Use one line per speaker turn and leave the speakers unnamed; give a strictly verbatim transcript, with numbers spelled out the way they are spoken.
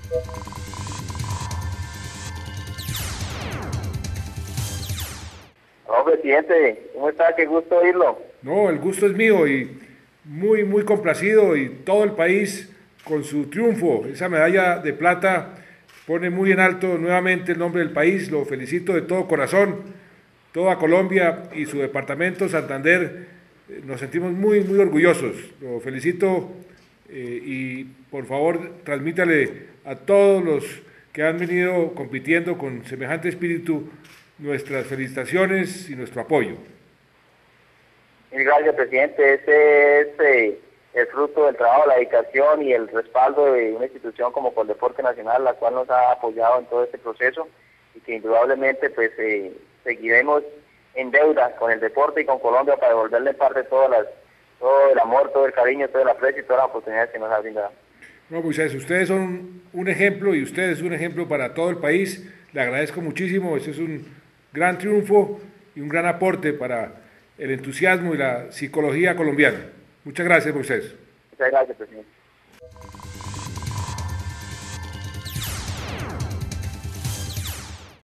No, presidente, ¿cómo está? Qué gusto oírlo.
No, el gusto es mío y muy, muy complacido y todo el país con su triunfo. Esa medalla de plata pone muy en alto nuevamente el nombre del país. Lo felicito de todo corazón. Toda Colombia y su departamento Santander eh, nos sentimos muy, muy orgullosos. Lo felicito eh, y por favor transmítale a todos los que han venido compitiendo con semejante espíritu nuestras felicitaciones y nuestro apoyo.
Mil gracias, presidente. Este es eh, el fruto del trabajo, la dedicación y el respaldo de una institución como Coldeporte Nacional, la cual nos ha apoyado en todo este proceso y que indudablemente pues eh, seguiremos en deuda con el deporte y con Colombia para devolverle en parte todas las, todo el amor, todo el cariño, todo el aprecio y todas las oportunidades que nos ha brindado.
No, Moisés, ustedes son un ejemplo y ustedes un ejemplo para todo el país. Le agradezco muchísimo. Este es un gran triunfo y un gran aporte para el entusiasmo y la psicología colombiana. Muchas gracias, Moisés.
Muchas gracias, presidente.